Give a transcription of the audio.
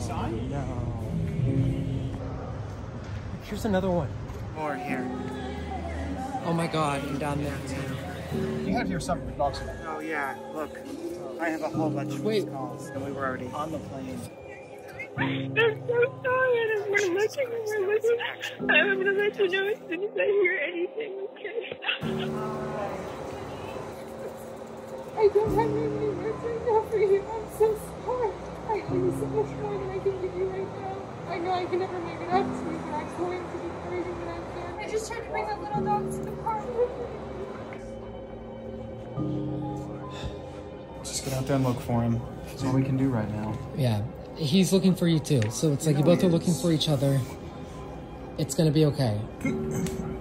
sign? No. Here's another one. More here. Oh my god, and down there too. You have your summer dogs. Oh yeah, look. I have a whole bunch of missed calls, and we were already on the plane. I'm so sorry, and we're looking. I'm gonna let you know as soon as I hear anything, okay? I don't have any words right now for you. I'm so sorry. I owe you so much more than I can give you right now. I know I can never make it up to you, but I'm going to do everything that I can. I just tried to bring that little dog to the car. Just get out there and look for him. That's all we can do right now. Yeah, he's looking for you too. So it's like you both are looking for each other. It's gonna be okay.